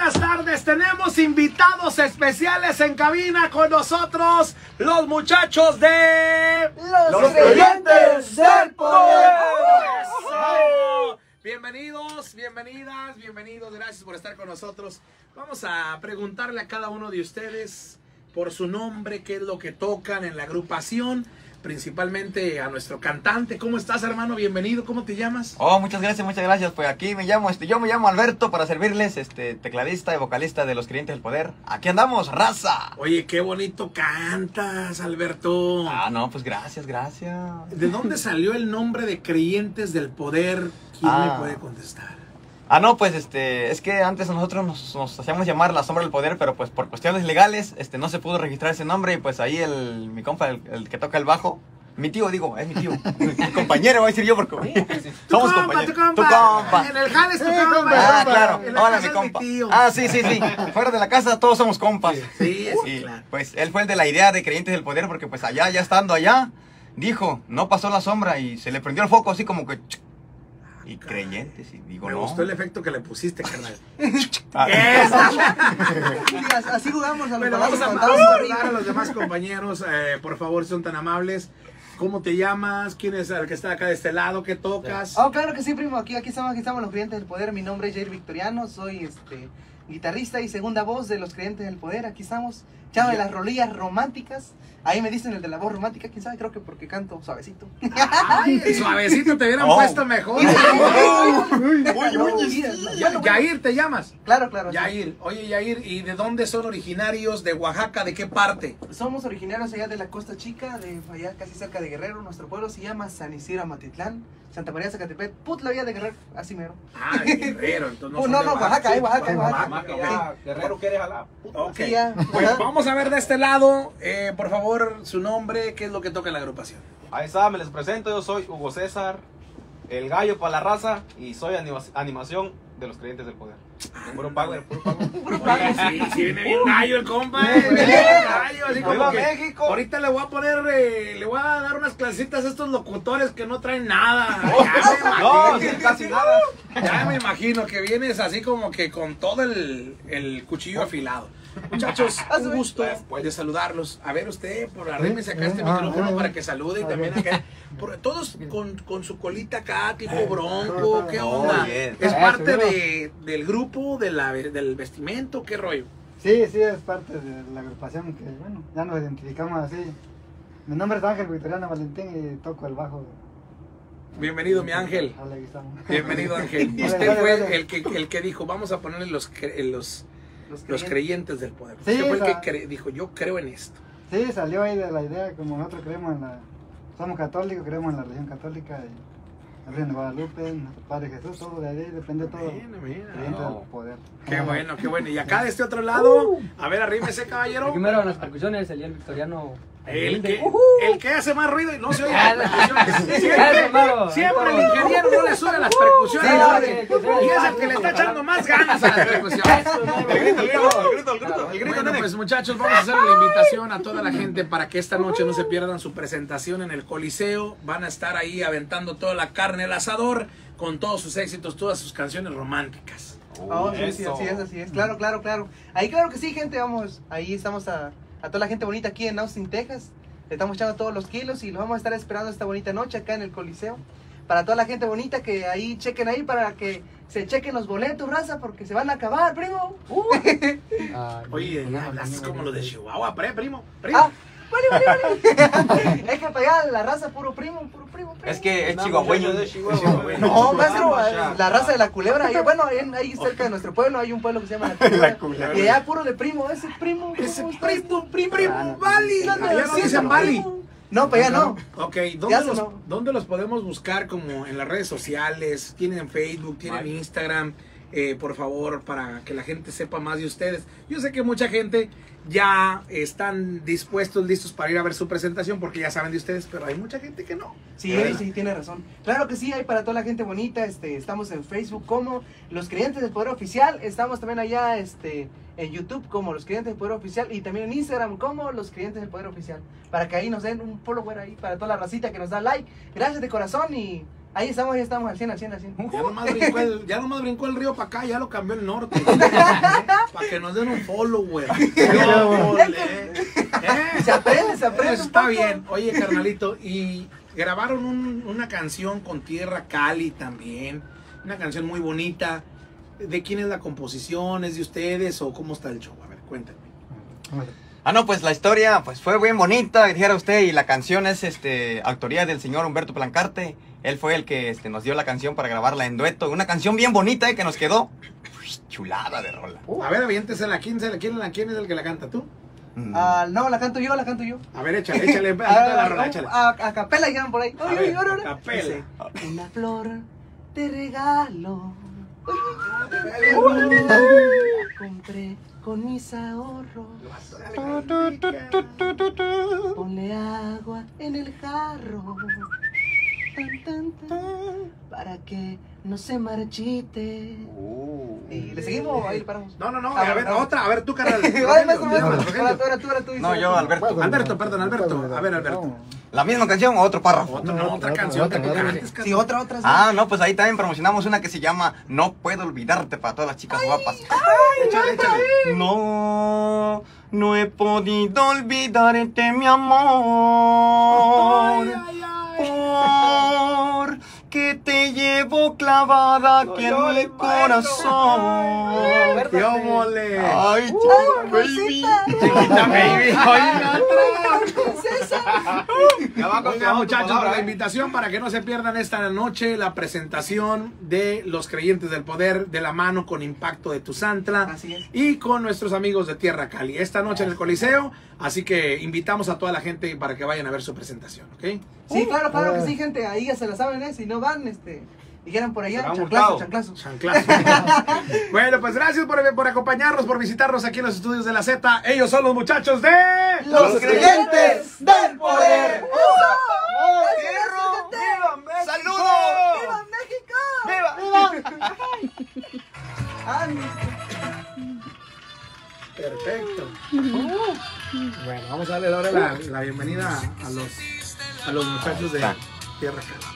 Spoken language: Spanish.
buenas tardes. Tenemos invitados especiales en cabina con nosotros, los muchachos de Los Creyentes del Poder. ¡Eso! Bienvenidos, bienvenidas, bienvenidos. Gracias por estar con nosotros. Vamos a preguntarle a cada uno de ustedes por su nombre, qué es lo que tocan en la agrupación. Principalmente a nuestro cantante. ¿Cómo estás, hermano? Bienvenido. ¿Cómo te llamas? Oh, muchas gracias, muchas gracias. Pues aquí me llamo, yo me llamo Alberto para servirles, tecladista y vocalista de Los Creyentes del Poder. Aquí andamos, raza. Oye, qué bonito cantas, Alberto. Ah, no, pues gracias. ¿De dónde salió el nombre de Creyentes del Poder? ¿Quién me puede contestar? Ah, no, pues es que antes nosotros nos hacíamos llamar La Sombra del Poder, pero pues por cuestiones legales, no se pudo registrar ese nombre y pues ahí mi compa, el que toca el bajo, mi tío, digo, es mi tío, mi compañero, voy a decir yo porque somos compañeros. Tu compa. En el jale es tu compa. Ah, claro. En la Hola, casa mi es compa. tío. Ah, sí. Fuera de la casa todos somos compas. Sí, Y claro. pues él fue el de la idea de Creyentes del Poder porque pues allá, ya estando allá, dijo, no pasó la sombra y se le prendió el foco así como que... Y Creyentes, y digo, Me no. gustó el efecto que le pusiste, carnal. Así jugamos a los Bueno, vamos a saludar a los demás compañeros. Por favor, si son tan amables. ¿Cómo te llamas? ¿Quién es el que está acá de este lado? ¿Qué tocas? Oh, claro que sí, primo. Aquí estamos los Creyentes del Poder. Mi nombre es Jair Victoriano. Soy guitarrista y segunda voz de Los Creyentes del Poder. Aquí estamos. Chavo de las rolillas románticas. Ahí me dicen el de la voz romántica. ¿Quién sabe? Creo que porque canto suavecito. Ay, suavecito te hubieran puesto mejor. Yair, ¿te llamas? Claro. Yair. Sí. Oye, Yair, ¿y de dónde son originarios? ¿De Oaxaca? ¿De qué parte? Somos originarios allá de la Costa Chica, de allá casi cerca de Guerrero. Nuestro pueblo se llama San Isidro Amatitlán, Santa María Zacatepec, la vía de Guerrero, así mero. Ah, de Guerrero. Entonces No, son de Oaxaca, sí. Oaxaca. Guerrero quiere jalar. Ok. Sí, ya. Pues vamos a ver de este lado, por favor, su nombre, qué es lo que toca en la agrupación. Ahí está, me les presento, yo soy Hugo César, el gallo para la raza y soy animación de Los Creyentes del Poder. Puro power. Oye, sí, viene bien gallo el compa, viene bien gallo, así como ¡Viva que México! ahorita le voy a poner, le voy a dar unas clasitas a estos locutores que no traen nada. No, sí, casi nada. Ya me imagino que vienes así como que con todo el cuchillo afilado. Muchachos, un gusto de saludarlos. A ver usted, por arrímese acá este micrófono para que salude y también acá. Todos con su colita acá, tipo bronco, ¿qué onda? bien. ¿Es parte del grupo, del vestimento? ¿Qué rollo? Sí, es parte de la agrupación que, bueno, ya nos identificamos así. Mi nombre es Ángel Victoriano Valentín y toco el bajo. Bienvenido, mi Ángel. Hola, aquí estamos. Bienvenido, Ángel. Usted fue el que dijo, vamos a ponerle los creyentes del poder. Sí, Usted fue el que dijo, yo creo en esto. Sí, salió ahí de la idea, como nosotros creemos somos católicos, creemos en la religión católica y la Virgen de Guadalupe, nuestro Padre Jesús, todo de ahí, depende todo. Mira. Creyente del poder. Qué bueno. Y acá de este otro lado, a ver, arrímese, caballero. Primero en las percusiones, el Victoriano. El que hace más ruido y no se oye Ah, las percusiones. Siempre el ingeniero no le sube las percusiones. Sí, hombre. no, Y es el que le está echando más ganas a las percusiones. El grito. Bueno, pues muchachos, vamos a hacer la invitación a toda la gente para que esta noche no se pierdan su presentación en el Coliseo. Van a estar ahí aventando toda la carne al asador con todos sus éxitos, todas sus canciones románticas. Oh, sí, así es. Claro. Ahí claro que sí, gente, vamos. Ahí estamos a toda la gente bonita aquí en Austin, Texas. Le estamos echando todos los kilos y los vamos a estar esperando esta bonita noche acá en el Coliseo. Para toda la gente bonita que ahí chequen ahí para que se chequen los boletos, raza, porque se van a acabar, primo. Oye, hablas como lo de Chihuahua, primo. Ah, vale. Es que para allá la raza puro primo. Es que es chihuahueño. No, maestro, la raza de la culebra. Bueno, ahí cerca de nuestro pueblo hay un pueblo que se llama La Culebra. Y allá puro de primo, ese primo, Bali. Allá no dicen Bali. No, para allá no. Ok, Ya ¿dónde los podemos buscar? Como en las redes sociales, tienen Facebook, tienen Instagram, por favor, para que la gente sepa más de ustedes. Yo sé que mucha gente ya están listos para ir a ver su presentación porque ya saben de ustedes, pero hay mucha gente que no. Sí, tiene razón. Claro que sí, hay para toda la gente bonita. Estamos en Facebook como Los Creyentes del Poder Oficial. Estamos también allá en YouTube como Los Creyentes del Poder Oficial y también en Instagram como Los Creyentes del Poder Oficial. Para que ahí nos den un follower ahí para toda la racita que nos da like. Gracias de corazón y ahí estamos al 100. Ya nomás brincó el río para acá, ya lo cambió el norte. Para que nos den un follow, güey. Se aprende, se aprende. Eso un está poco. bien. Oye, carnalito, y grabaron una canción con Tierra Cali también. Una canción muy bonita. ¿De quién es la composición? ¿Es de ustedes o cómo está el show? A ver, cuéntame. Ah, no, pues la historia pues fue bien bonita, dijera usted, y la canción es autoría del señor Humberto Plancarte. Él fue el que nos dio la canción para grabarla en dueto. Una canción bien bonita que nos quedó chulada de rola. A ver, aviéntesela. ¿Quién es el que la canta? ¿Tú? No, la canto yo. A ver, échale la rola, échale. A capela llegan por ahí. A Ay, ver, ay, ahora. capela. Dice, una flor te regalo. Compré con mis ahorros. Ponle agua en el jarro. Tan, tan, tan, para que no se marchite. Y le seguimos, ahí le paramos. No, A ver, otra. A ver, tú, carnal. Ay, maestro, maestro. Rogelio. Ahora tú. No, yo, Alberto. Alberto, perdón, Alberto. A ver, Alberto. ¿La misma canción o otro párrafo? Otra canción que tú cantes, Sí, otra. Sí. Ah, no, pues ahí también promocionamos una que se llama No Puedo Olvidarte para todas las chicas guapas. Échale. No, no he podido olvidarte, mi amor. Porque te llevo clavada aquí en mi corazón. ¡Qué ómole! Ay, chiquita baby. Chiquita baby. Ya va Oiga, confirmado tu muchachos, palabra, la invitación para que no se pierdan esta noche la presentación de los Creyentes del Poder de la mano con Impacto de Tuzantla Así es. y con nuestros amigos de Tierra Cali. Esta noche en el Coliseo, así que invitamos a toda la gente para que vayan a ver su presentación, ¿ok? Sí, claro que sí, gente. Ahí ya se la saben, Si no van, dijeran por allá, Será chanclazo. Chanclazo. Bueno, pues gracias por acompañarnos, por visitarnos aquí en los estudios de la Z. Ellos son los muchachos de... Los Creyentes del Poder. ¡Saludos! ¡Viva México! Perfecto. Bueno, vamos a darle ahora la bienvenida a los muchachos de Tierra Cali.